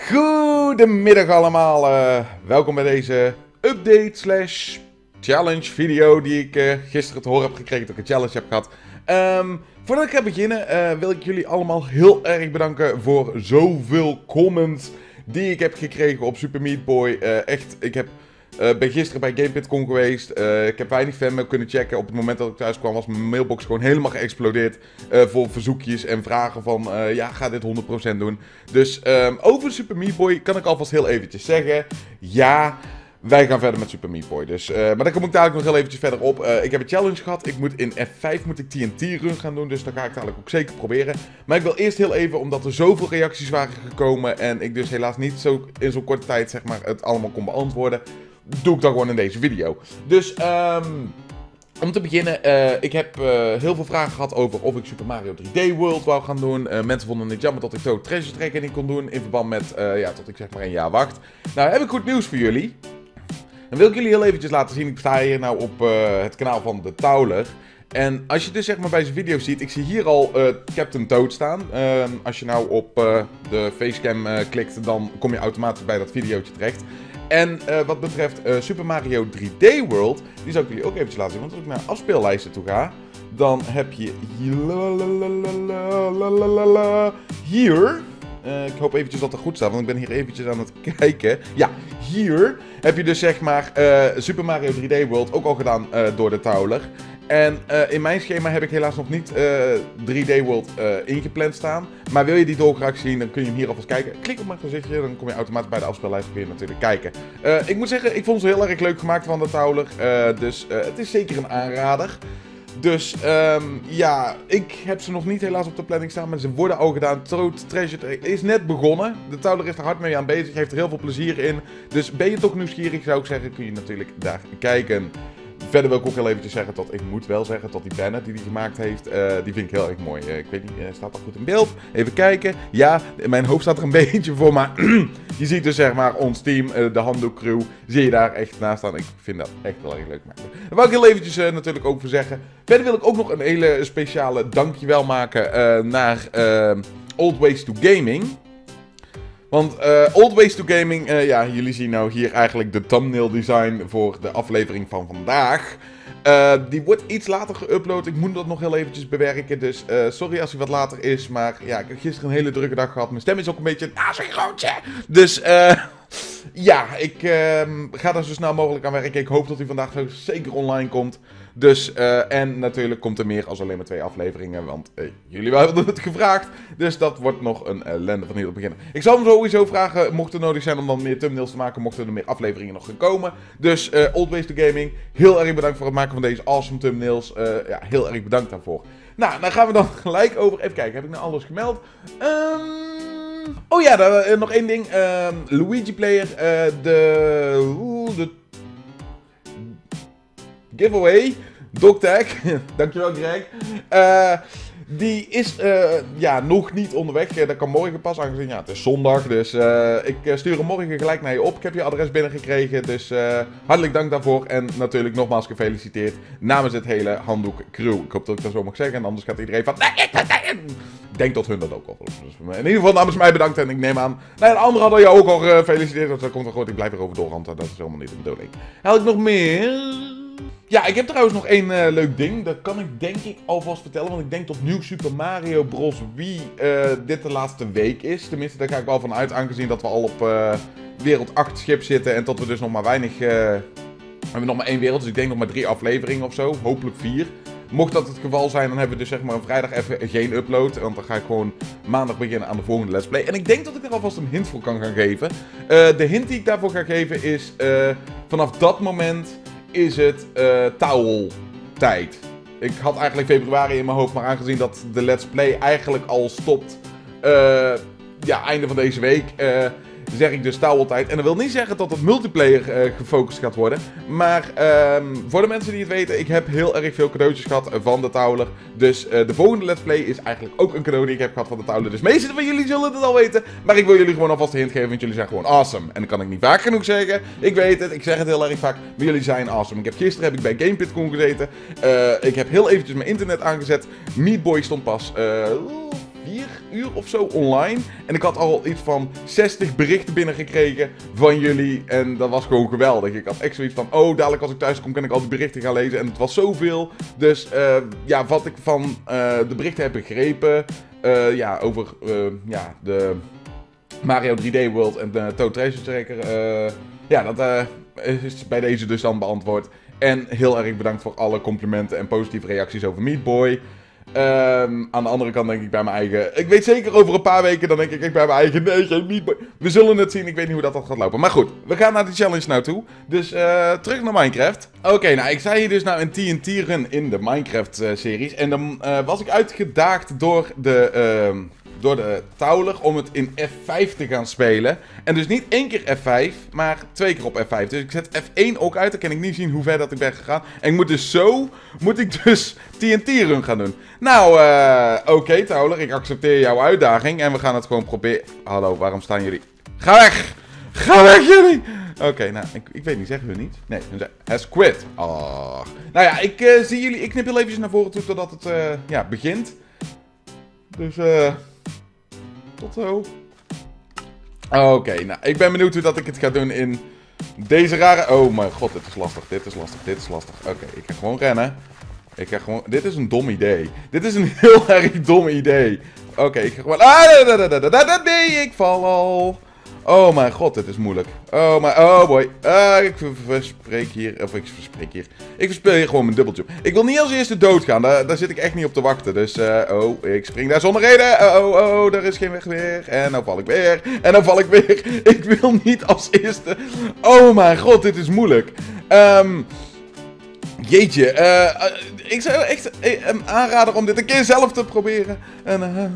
Goedemiddag allemaal, welkom bij deze update/challenge video die ik gisteren te horen heb gekregen dat ik een challenge heb gehad. Voordat ik ga beginnen wil ik jullie allemaal heel erg bedanken voor zoveel comments die ik heb gekregen op Super Meat Boy. Echt, ben gisteren bij Game.com geweest. Ik heb weinig fanmail kunnen checken. Op het moment dat ik thuis kwam was mijn mailbox gewoon helemaal geëxplodeerd. Vol verzoekjes en vragen van, ja, ga dit 100% doen. Dus over Super Meat Boy kan ik alvast heel eventjes zeggen. Ja, wij gaan verder met Super Meat Boy. Dus, maar daar kom ik dadelijk nog heel eventjes verder op. Ik heb een challenge gehad. Ik moet in F5 TNT run gaan doen. Dus dat ga ik dadelijk ook zeker proberen. Maar ik wil eerst heel even, omdat er zoveel reacties waren gekomen. En ik dus helaas niet zo in zo'n korte tijd zeg maar, het allemaal kon beantwoorden. Doe ik dan gewoon in deze video. Dus, om te beginnen, ik heb heel veel vragen gehad over of ik Super Mario 3D World wou gaan doen. Mensen vonden het jammer dat ik Toad Treasure Tracker niet kon doen. In verband met, ja, tot ik zeg maar een jaar wacht. Nou, heb ik goed nieuws voor jullie. Dan wil ik jullie heel eventjes laten zien. Ik sta hier nou op het kanaal van de Towler. En als je dus zeg maar bij zijn video ziet, ik zie hier al Captain Toad staan. Als je nou op de facecam klikt, dan kom je automatisch bij dat videootje terecht. En wat betreft Super Mario 3D World, die zou ik jullie ook eventjes laten zien. Want als ik naar afspeellijsten toe ga, dan heb je hier... ik hoop eventjes dat het goed staat, want ik ben hier eventjes aan het kijken. Ja, hier heb je dus zeg maar Super Mario 3D World, ook al gedaan door de Towler. En in mijn schema heb ik helaas nog niet 3D World ingepland staan. Maar wil je die dolgraag zien, dan kun je hem hier alvast kijken. Klik op mijn gezichtje, dan kom je automatisch bij de afspeellijst weer natuurlijk kijken. Ik moet zeggen, ik vond ze heel erg leuk gemaakt van de Towler. Dus het is zeker een aanrader. Dus ja, ik heb ze nog niet helaas op de planning staan, maar ze worden al gedaan. Toad Treasure is net begonnen. De Towler is er hard mee aan bezig, heeft er heel veel plezier in. Dus ben je toch nieuwsgierig, zou ik zeggen, kun je natuurlijk daar kijken. Verder wil ik ook heel eventjes zeggen dat ik moet wel zeggen dat die banner die hij gemaakt heeft, die vind ik heel erg mooi. Ik weet niet, staat dat goed in beeld? Even kijken. Ja, in mijn hoofd staat er een beetje voor, maar je ziet dus zeg maar ons team, de handdoekcrew, zie je daar echt naast staan. Ik vind dat echt wel erg leuk maken. Daar wou ik heel eventjes natuurlijk ook voor zeggen. Verder wil ik ook nog een hele speciale dankjewel maken naar Old Ways to Gaming. Want Old Ways to Gaming, ja, jullie zien nou hier eigenlijk de thumbnail design voor de aflevering van vandaag. Die wordt iets later geüpload, ik moet dat nog heel eventjes bewerken, dus sorry als hij wat later is. Maar ja, ik heb gisteren een hele drukke dag gehad, mijn stem is ook een beetje zo'n grootje. Dus ja, ik ga er zo snel mogelijk aan werken. Ik hoop dat hij vandaag zeker online komt. Dus, en natuurlijk komt er meer als alleen maar 2 afleveringen, want jullie hebben het gevraagd. Dus dat wordt nog een ellende van hier op beginnen. Ik zal hem sowieso vragen, mocht er nodig zijn om dan meer thumbnails te maken, mochten er meer afleveringen nog gaan komen. Dus, Old Ways to Gaming, heel erg bedankt voor het maken van deze awesome thumbnails. Ja, heel erg bedankt daarvoor. Nou, dan gaan we dan gelijk over, even kijken, heb ik nou alles gemeld? Oh ja, nog één ding. Luigi Player, de giveaway, Dogtag, dankjewel Greg, die is ja, nog niet onderweg, dat kan morgen pas, aangezien ja, het is zondag, dus ik stuur hem morgen gelijk naar je op. Ik heb je adres binnengekregen, dus hartelijk dank daarvoor en natuurlijk nogmaals gefeliciteerd namens het hele handdoek crew. Ik hoop dat ik dat zo mag zeggen en anders gaat iedereen van nee. Ik denk dat hun dat ook al dus in ieder geval namens mij bedankt en ik neem aan, nou ja, de anderen hadden jou ook al gefeliciteerd, dus dat komt wel goed, ik blijf erover doorranten, dat is helemaal niet de bedoeling. Had ik nog meer? Ja, ik heb trouwens nog één leuk ding. Dat kan ik denk ik alvast vertellen. Want ik denk dat New Super Mario Bros. Wii dit de laatste week is. Tenminste, daar ga ik wel van uit. Aangezien dat we al op wereld 8 schip zitten. En dat we dus nog maar weinig... we hebben nog maar 1 wereld. Dus ik denk nog maar 3 afleveringen of zo. Hopelijk 4. Mocht dat het geval zijn, dan hebben we dus zeg maar vrijdag even geen upload. Want dan ga ik gewoon maandag beginnen aan de volgende Let's Play. En ik denk dat ik er alvast een hint voor kan gaan geven. De hint die ik daarvoor ga geven is... vanaf dat moment... is het towel-tijd. Ik had eigenlijk februari in mijn hoofd, maar aangezien dat de Let's Play eigenlijk al stopt, ja, einde van deze week, zeg ik dus towel-tijd. En dat wil niet zeggen dat het multiplayer gefocust gaat worden, maar voor de mensen die het weten, ik heb heel erg veel cadeautjes gehad van de Towler. Dus de volgende Let's Play is eigenlijk ook een cadeau die ik heb gehad van de Towler. Dus de meeste van jullie zullen het al weten, maar ik wil jullie gewoon alvast een hint geven, want jullie zijn gewoon awesome. En dat kan ik niet vaak genoeg zeggen. Ik weet het, ik zeg het heel erg vaak, maar jullie zijn awesome. Gisteren heb ik bij Game.com gezeten. Ik heb heel eventjes mijn internet aangezet. Meat Boy stond pas 4 4 uur of zo online. En ik had al iets van 60 berichten binnengekregen van jullie. En dat was gewoon geweldig. Ik had echt zoiets van, oh, dadelijk als ik thuis kom kan ik al die berichten gaan lezen. En het was zoveel. Dus ja, wat ik van de berichten heb begrepen, ja, over de Mario 3D World en de Toad Treasure Tracker. Ja, dat is bij deze dus dan beantwoord. En heel erg bedankt voor alle complimenten en positieve reacties over Meat Boy. Aan de andere kant denk ik bij mijn eigen... Ik weet zeker over een paar weken, dan denk ik bij mijn eigen... Nee, geen Meat Boy. We zullen het zien, ik weet niet hoe dat gaat lopen. Maar goed, we gaan naar de challenge nou toe. Dus terug naar Minecraft. Oké, nou ik sta hier dus nou een TNT-run in de Minecraft-series. En dan was ik uitgedaagd door de Towler om het in F5 te gaan spelen. En dus niet 1 keer F5, maar 2 keer op F5. Dus ik zet F1 ook uit, dan kan ik niet zien hoe ver dat ik ben gegaan. En ik moet dus TNT-run gaan doen. Nou, oké, Towler, ik accepteer jouw uitdaging. En we gaan het gewoon proberen. Hallo, waarom staan jullie? Ga weg! Ga weg, jullie! Oké, nou, ik weet niet, zeggen we niet? Nee, ze zeggen, has quit. Oh. Nou ja, ik zie jullie, ik knip heel eventjes naar voren toe totdat het, ja, begint. Dus, tot zo. Oké, nou, ik ben benieuwd hoe dat ik het ga doen in deze rare... Oh mijn god, dit is lastig, dit is lastig, dit is lastig. Oké, ik ga gewoon rennen. Dit is een dom idee. Dit is een heel erg dom idee. Oké, ik ga gewoon... Nee, ik val al. Oh mijn god, dit is moeilijk. Oh boy. Ik verspeel hier gewoon mijn dubbeljump. Ik wil niet als eerste doodgaan. Daar zit ik echt niet op te wachten. Dus, ik spring daar zonder reden. Daar is geen weg meer. En nou val ik weer. En dan val ik weer. Ik wil niet als eerste. Oh mijn god, dit is moeilijk. Jeetje. Ik zou echt aanraden om dit een keer zelf te proberen. En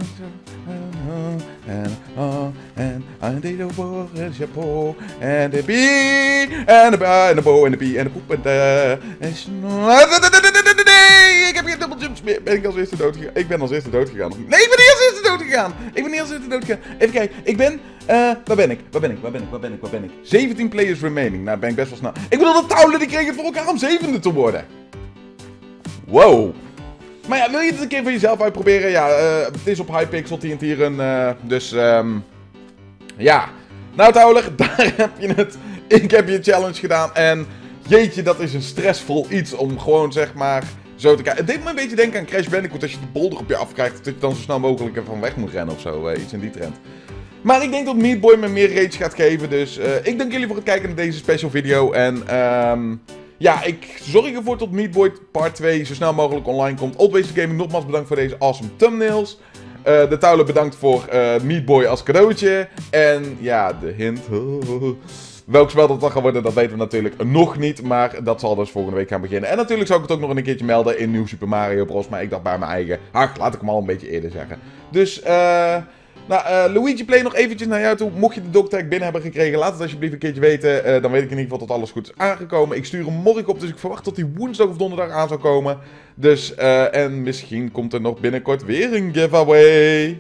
I deed over een chapeau. En de bie. En de ba. En de bo. En de bie. En de poep. En de. Nee, ik heb geen dubbeljumps meer. Ben ik als eerste dood gegaan? Ik ben als eerste dood gegaan. Nee, ik ben niet als eerste dood gegaan. Even kijken. Ik ben. Waar ben ik? 17 players remaining. Nou, ben ik best wel snel. Ik bedoel, de Towler die kreeg het voor elkaar om 7e te worden. Wow. Maar ja, wil je het een keer voor jezelf uitproberen? Ja, het is op Hypixel TNT Run. Dus, ja. Nou, Towler, daar heb je het. Ik heb je challenge gedaan. En jeetje, dat is een stressvol iets om gewoon, zeg maar, zo te kijken. Het deed me een beetje denken aan Crash Bandicoot. Als je de bolder op je afkrijgt, dat je dan zo snel mogelijk ervan weg moet rennen of zo. Iets in die trend. Maar ik denk dat Meat Boy me meer rage gaat geven. Dus ik dank jullie voor het kijken naar deze special video. En ja, ik zorg ervoor tot Meat Boy part 2 zo snel mogelijk online komt. Always the Gaming, nogmaals bedankt voor deze awesome thumbnails. De Towler bedankt voor Meat Boy als cadeautje. En ja, de hint. Welk spel dat dan gaat worden, dat weten we natuurlijk nog niet. Maar dat zal dus volgende week gaan beginnen. En natuurlijk zou ik het ook nog een keertje melden in Nieuw Super Mario Bros. Maar ik dacht bij mijn eigen. Laat ik hem al een beetje eerder zeggen. Dus, nou, Luigi Play nog eventjes naar jou toe. Mocht je de dogtag binnen hebben gekregen, laat het alsjeblieft een keertje weten. Dan weet ik in ieder geval dat alles goed is aangekomen. Ik stuur hem morgen op, dus ik verwacht dat hij woensdag of donderdag aan zou komen. Dus, en misschien komt er nog binnenkort weer een giveaway.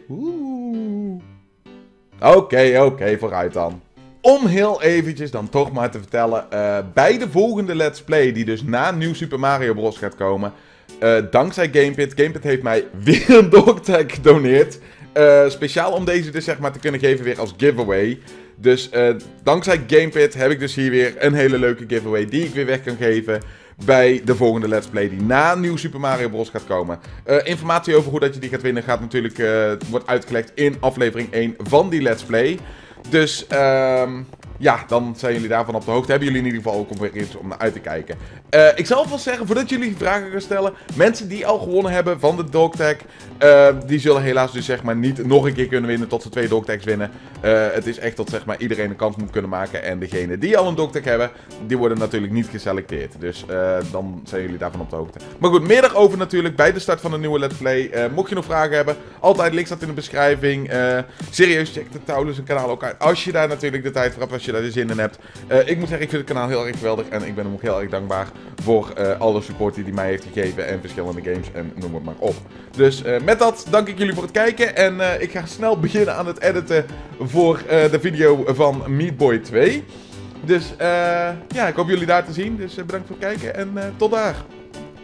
Oké, vooruit dan. Om heel eventjes dan toch maar te vertellen, bij de volgende Let's Play, die dus na Nieuw Super Mario Bros. Gaat komen, dankzij Gamepit. Gamepit heeft mij weer een dogtag gedoneerd. Speciaal om deze dus zeg maar te kunnen geven weer als giveaway. Dus dankzij Gamepit heb ik dus hier weer een hele leuke giveaway die ik weer weg kan geven bij de volgende Let's Play die na Nieuw Super Mario Bros. Gaat komen. Informatie over hoe dat je die gaat winnen gaat natuurlijk, wordt uitgelegd in aflevering 1 van die Let's Play. Dus, ja, dan zijn jullie daarvan op de hoogte. Hebben jullie in ieder geval ook weer iets om naar uit te kijken. Ik zal alvast zeggen, voordat jullie vragen gaan stellen, mensen die al gewonnen hebben van de dogtag, die zullen helaas dus zeg maar niet nog een keer kunnen winnen tot ze 2 dogtags winnen. Het is echt dat zeg maar iedereen een kans moet kunnen maken. En degenen die al een dogtag hebben, die worden natuurlijk niet geselecteerd. Dus dan zijn jullie daarvan op de hoogte. Maar goed, meer daarover natuurlijk bij de start van een nieuwe Let's Play. Mocht je nog vragen hebben, altijd link staat in de beschrijving. Serieus, check de Towler zijn kanaal ook uit. Als je daar natuurlijk de tijd voor hebt, als je daar de zin in hebt. Ik moet zeggen, ik vind het kanaal heel erg geweldig. En ik ben hem ook heel erg dankbaar voor alle support die hij mij heeft gegeven. En verschillende games en noem het maar op. Dus met dat dank ik jullie voor het kijken. En ik ga snel beginnen aan het editen voor de video van Meat Boy 2. Dus ja, ik hoop jullie daar te zien. Dus bedankt voor het kijken en tot daar.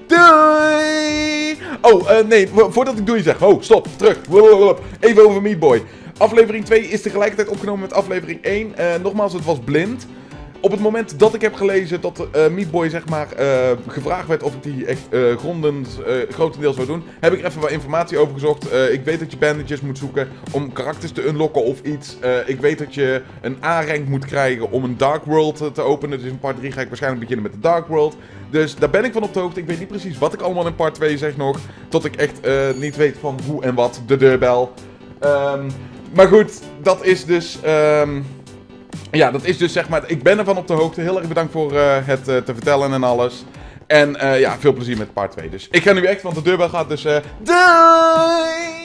Doei! Oh, nee, voordat ik doei zeg. Oh, stop, terug. Even over Meat Boy. Aflevering 2 is tegelijkertijd opgenomen met aflevering 1. Nogmaals, het was blind. Op het moment dat ik heb gelezen dat Meat Boy, zeg maar, gevraagd werd of ik die echt grotendeels zou doen, heb ik er even wat informatie over gezocht. Ik weet dat je bandages moet zoeken om karakters te unlocken of iets. Ik weet dat je een A-rank moet krijgen om een Dark World te openen. Dus in part 3 ga ik waarschijnlijk beginnen met de Dark World. Dus daar ben ik van op de hoogte. Ik weet niet precies wat ik allemaal in part 2 zeg nog. Tot ik echt niet weet van hoe en wat. De deurbel. Maar goed, dat is dus... ja, dat is dus zeg maar... Ik ben ervan op de hoogte. Heel erg bedankt voor het te vertellen en alles. En ja, veel plezier met part 2. Dus ik ga nu echt, want de deurbel gaat dus... Doei!